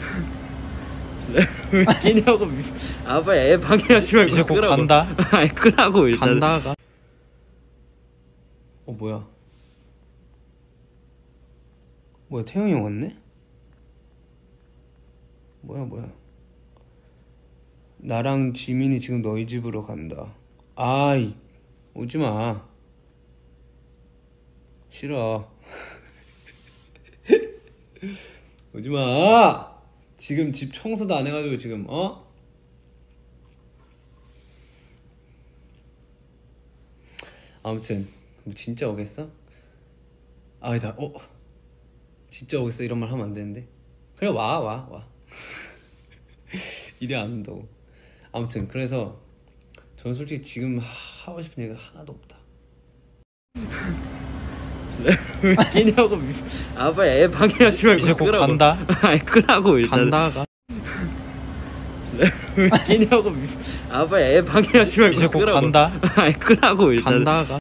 왜 끼냐고. 아빠 애 방해하지 말고 이제 곧 끄라고. 간다. 아니 끄라고 일단. 간다가. 뭐야? 뭐야, 태영이 형 왔네? 뭐야? 나랑 지민이 지금 너희 집으로 간다. 아이, 오지마. 싫어. 오지마. 지금 집 청소도 안 해가지고 지금 아무튼 뭐 진짜 오겠어? 아니다. 진짜 오겠어? 이런 말 하면 안 되는데. 그래, 와. 이래 안 온다고. 아무튼 그래서 저는 솔직히 지금 하고 싶은 얘기가 하나도 없다. 왜 끼냐고. 아빠 애 방해하지 말고 이제 곧 끄라고. 간다. 아니 끄라고 일단. 간다가. 왜 끼냐고. 아빠 애 방해하지 말고 이제 곧 끄라고. 간다. 아니 끄라고 일단. 간다가.